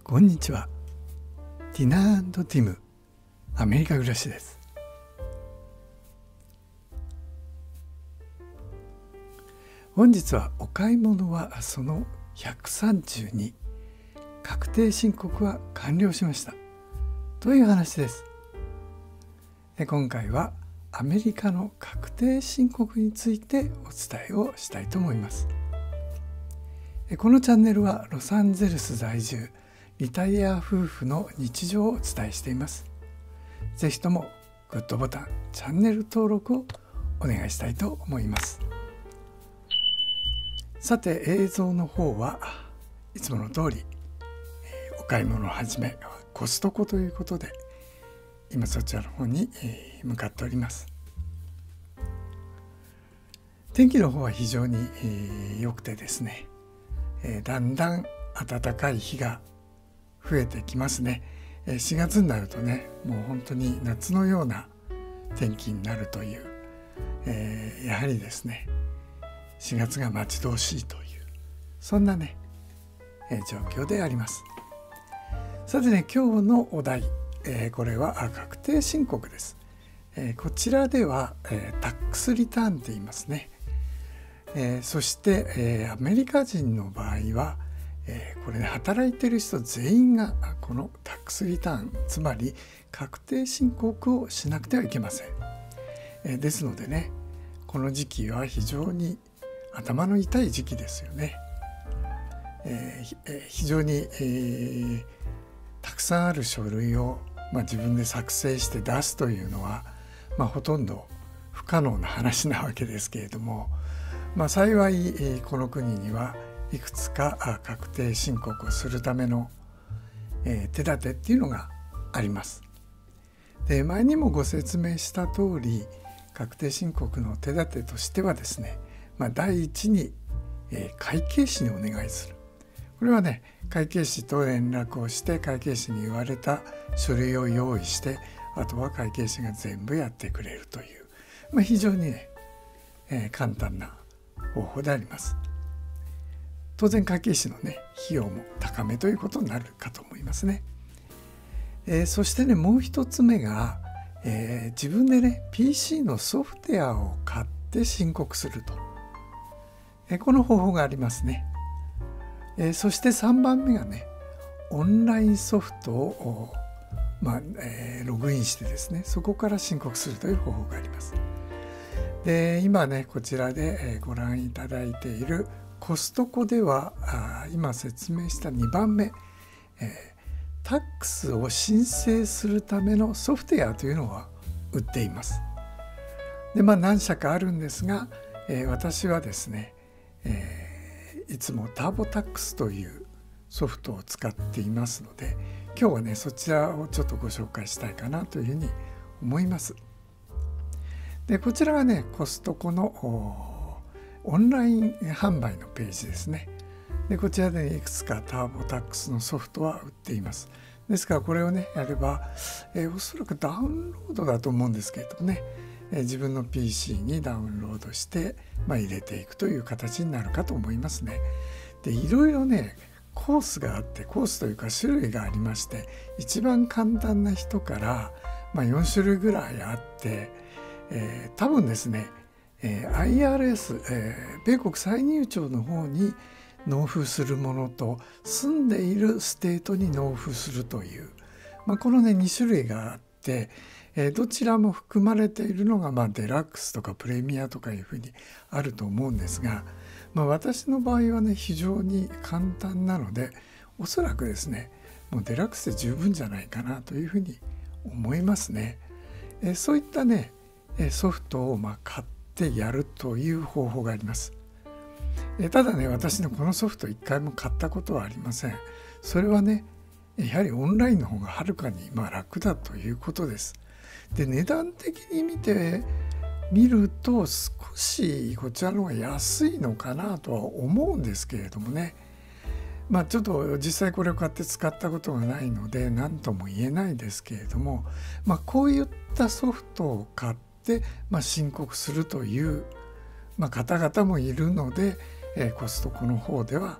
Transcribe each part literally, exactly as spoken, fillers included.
こんにちは。ティナ&ティムアメリカ暮らしです。本日はお買い物はそのひゃくさんじゅうに、確定申告は完了しましたという話です。今回はアメリカの確定申告についてお伝えをしたいと思います。このチャンネルはロサンゼルス在住リタイア夫婦の日常をお伝えしています。ぜひともグッドボタン、チャンネル登録をお願いしたいと思います。さて、映像の方はいつもの通りお買い物をはじめコストコということで、今そちらの方に向かっております。天気の方は非常に良くてですね、だんだん暖かい日が増えてきますね。しがつになるとね、もう本当に夏のような天気になるという、えー、やはりですねしがつが待ち遠しいという、そんなね、えー、状況であります。さてね、今日のお題、えー、これは確定申告です。えー、こちらでは、えー、タックスリターンって言いますね。えー、そして、えー、アメリカ人の場合はえー、これね、働いている人全員がこのタックスリターン、つまり確定申告をしなくてはいけません。えー、ですのでね、この時期は非常に頭の痛い時期ですよね。えーえー、非常に、えー、たくさんある書類を、まあ、自分で作成して出すというのは、まあ、ほとんど不可能な話なわけですけれども、まあ、幸い、えー、この国にはいくつか確定申告をするための、えー、手立てっていうのがあります。で、前にもご説明した通り、確定申告の手立てとしてはですね、まあ、第一に、えー、会計士にお願いする。これはね、会計士と連絡をして会計士に言われた書類を用意して、あとは会計士が全部やってくれるという、まあ、非常にね、えー、簡単な方法であります。当然会計士のね、費用も高めということになるかと思いますね。えー、そしてね、もう一つ目が、えー、自分でね ピーシー のソフトウェアを買って申告すると、えー、この方法がありますね。えー、そしてさんばんめがね、オンラインソフトを、まあえー、ログインしてですね、そこから申告するという方法があります。で、今ね、こちらでご覧いただいているコストコでは今説明したにばんめ、えー、タックスを申請するためのソフトウェアというのは売っています。で、まあ何社かあるんですが、えー、私はですね、えー、いつもターボタックスというソフトを使っていますので、今日はねそちらをちょっとご紹介したいかなというふうに思います。で、こちらはね、コストコのオンライン販売のページですね。で、こちらでいくつかターボタックスのソフトは売っています。ですからこれをねやれば、えー、おそらくダウンロードだと思うんですけれどもね、えー、自分の ピーシー にダウンロードして、まあ、入れていくという形になるかと思いますね。で、いろいろねコースがあって、コースというか種類がありまして、一番簡単な人から、まあ、よん種類ぐらいあって、えー、多分ですねえー、アイアールエス、えー、米国歳入庁の方に納付するものと、住んでいるステートに納付するという、まあ、このねに種類があって、えー、どちらも含まれているのが、まあ、デラックスとかプレミアとかいうふうにあると思うんですが、まあ、私の場合はね非常に簡単なので、おそらくですねもうデラックスで十分じゃないかなというふうに思いますね。えー、そういったねソフトをまあ買ってやるという方法があります。ただね、私のこのソフト一回も買ったことはありません。それはね、やはりオンラインの方がはるかにまあ楽だということです。で、値段的に見てみると少しこちらの方が安いのかなとは思うんですけれどもね、まあちょっと実際これを買って使ったことがないので何とも言えないですけれども、まあこういったソフトを買ってでまあ、申告するという、まあ、方々もいるので、えー、コストコの方では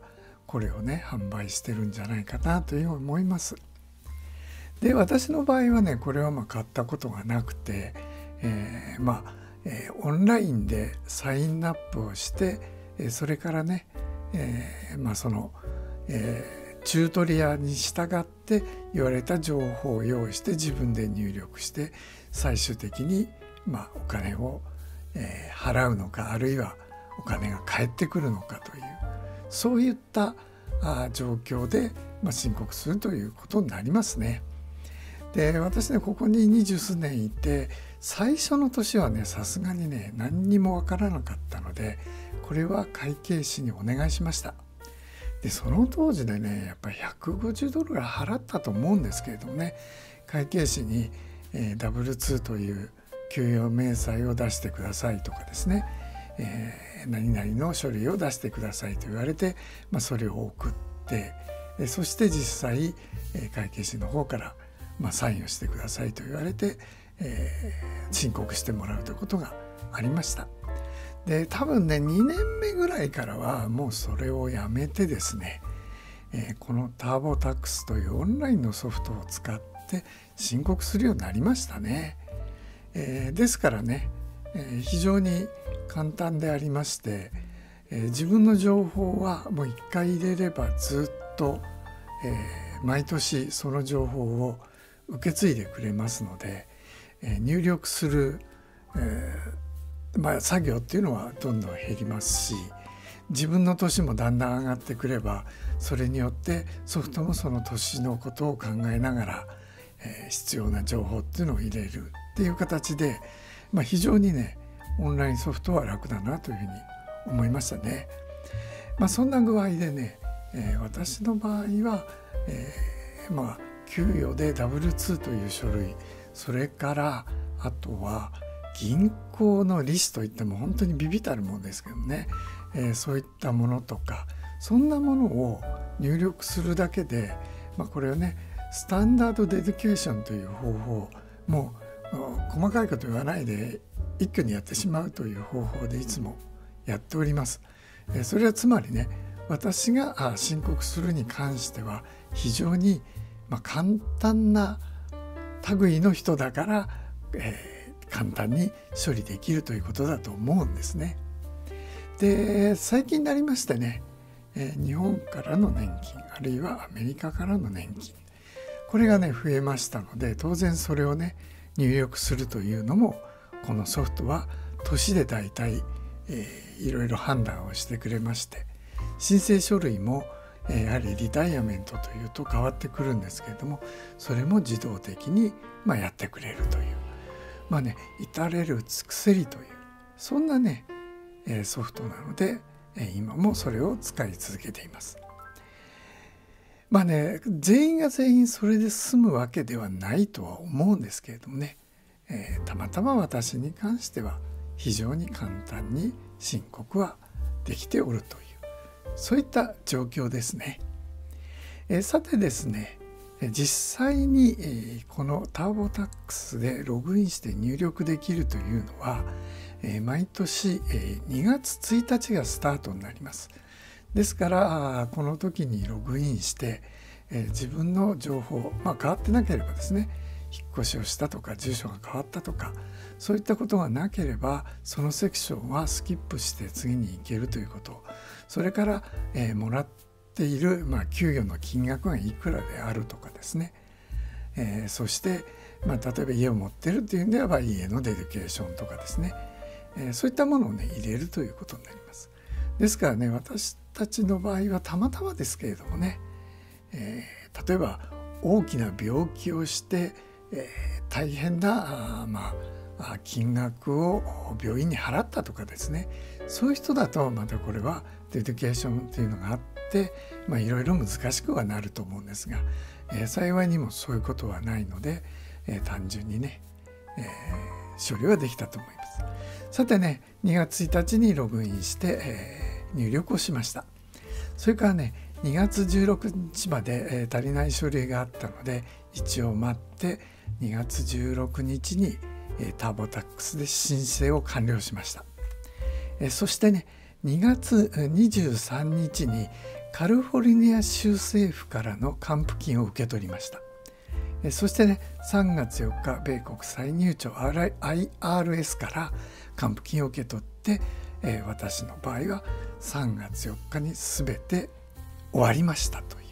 これをね販売してるんじゃないかなというふうに思います。で私の場合はねこれはまあ買ったことがなくて、えー、まあ、えー、オンラインでサインアップをして、えー、それからね、えー、まあその、えー、チュートリアルに従って言われた情報を用意して自分で入力して最終的にまあお金を、えー、払うのかあるいはお金が返ってくるのかというそういったあ状況で、まあ、申告するということになりますね。で私ねここに二十数年いて最初の年はねさすがにね何にもわからなかったのでこれは会計士にお願いしました。でその当時でねやっぱりひゃくごじゅうドルぐらい払ったと思うんですけれどもね会計士に、えー、ダブルツーという給与明細を出してくださいとかですね、えー、何々の書類を出してくださいと言われて、まあ、それを送ってでそして実際、えー、会計士の方からまあ、サインをしてくださいと言われて、えー、申告してもらうということがありました。で多分ねにねんめぐらいからはもうそれをやめてですね、えー、このターボタックスというオンラインのソフトを使って申告するようになりましたね。えー、ですからね、えー、非常に簡単でありまして、えー、自分の情報はもう一回入れればずっと、えー、毎年その情報を受け継いでくれますので、えー、入力する、えーまあ、作業っていうのはどんどん減りますし自分の年もだんだん上がってくればそれによってソフトもその年のことを考えながら、えー、必要な情報っていうのを入れるっていう形で、まあ、非常にねオンラインソフトは楽だなというふうに思いましたね。まあ、そんな具合でね、えー、私の場合は、えー、まあ給与で ダブルツー という書類それからあとは銀行の利子といっても本当に微々たるものですけどね、えー、そういったものとかそんなものを入力するだけで、まあ、これをねスタンダードデディケーションという方法もう細かいこと言わないで一挙にやってしまうという方法でいつもやっております。えー、それはつまりね私が申告するに関しては非常にまあ、簡単な類の人だから、えー、簡単に処理できるということだと思うんですね。で最近になりましてね、えー、日本からの年金あるいはアメリカからの年金これがね増えましたので当然それをね入力するというのもこのソフトは年でだいたい、えー、いろいろ判断をしてくれまして申請書類もやはりリタイアメントというと変わってくるんですけれどもそれも自動的にまあやってくれるというまあね至れる尽くせりというそんなねソフトなので今もそれを使い続けています。まあね全員が全員それで済むわけではないとは思うんですけれどもね、えー、たまたま私に関しては非常に簡単に申告はできておるというそういった状況ですね。えー、さてですね実際に、えー、このターボタックスでログインして入力できるというのは、えー、毎年、えー、にがつついたちがスタートになります。ですからこの時にログインして、えー、自分の情報、まあ、変わってなければですね引っ越しをしたとか住所が変わったとかそういったことがなければそのセクションはスキップして次に行けるということそれから、えー、もらっている、まあ、給与の金額がいくらであるとかですね、えー、そして、まあ、例えば家を持ってるというんでは家のデディケーションとかですね、えー、そういったものをね入れるということになります。ですからね私たちの場合はたまたまですけれどもね、えー、例えば大きな病気をして、えー、大変なあ、まあ、金額を病院に払ったとかですねそういう人だとまたこれはデディケーションというのがあってまあいろいろ難しくはなると思うんですが、えー、幸いにもそういうことはないので、えー、単純にね、えー、処理はできたと思います。さてねにがつついたちにログインして、えー、入力をしました。それからねにがつじゅうろくにちまで、えー、足りない書類があったので一応待ってにがつじゅうろくにちに、えー、ターボタックスで申請を完了しました。えー、そしてねにがつにじゅうさんにちにカリフォルニア州政府からの還付金を受け取りました。そしてね、さんがつよっか米国歳入庁 アイアールエス から還付金を受け取って、えー、私の場合はさんがつよっかに全て終わりましたという、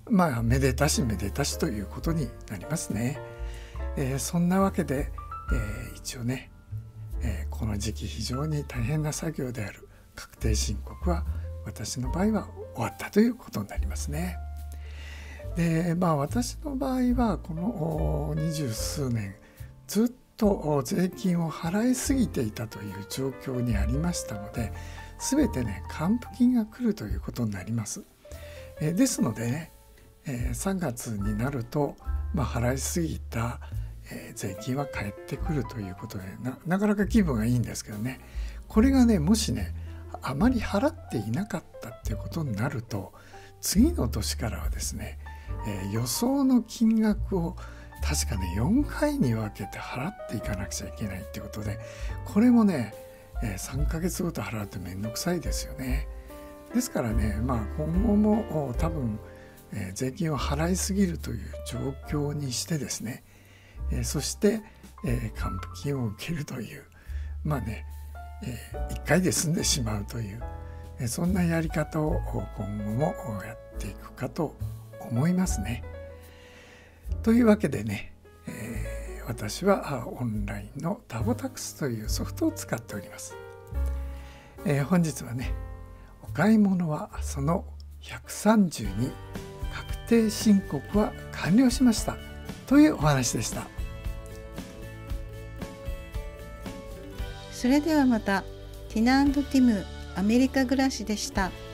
まあめでたしめでたしということになりますね。えー、そんなわけで、えー、一応ね、えー、この時期非常に大変な作業である確定申告は私の場合は終わったということになりますね。でまあ私の場合はこの二十数年ずっと税金を払いすぎていたという状況にありましたので、全てね還付金が来るということになります。えですのでね、えさんがつになると、まあ、払いすぎた、えー、税金は返ってくるということで な, なかなか気分がいいんですけどね、これがねもしねあまり払っていなかったっていうことになると、次の年からはですね、えー、予想の金額を確かねよんかいに分けて払っていかなくちゃいけないっていうことで、これもね、えー、さんかげつごと払うとめんどくさいですよね。ですからね、まあ、今後も多分、えー、税金を払いすぎるという状況にしてですね、えー、そして、えー、還付金を受けるという、まあね、えー、いっかいで済んでしまうという、えー、そんなやり方を今後もやっていくかと思いますね。というわけでね、えー、私はオンラインのタボタクスというソフトを使っております。えー、本日はね、お買い物はそのひゃくさんじゅうに、確定申告は完了しましたというお話でした。 それではまた。ティナ&ティムアメリカ暮らしでした。